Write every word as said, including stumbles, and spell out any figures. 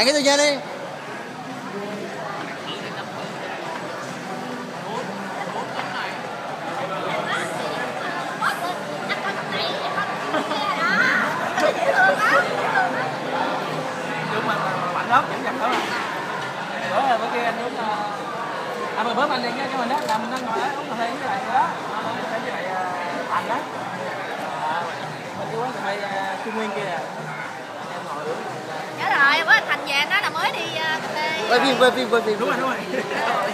Bạn cái tôi chơi đi. Đúng mà mạnh lắm, vẫn nhập đó mà. Bữa bữa kia anh uống à mà bớm anh đi nha cho mình đó, là mình đang ngồi đó uống cà phê với lại đó, uống cà phê với lại Thành đó. Mình đi quán cà phê Trung Nguyên kia nè. Em ngồi uống. Nhớ rồi, bữa anh Thành về nó là mới đi cà phê. Quay phim, quay phim, quay phim. Đúng rồi, đúng rồi.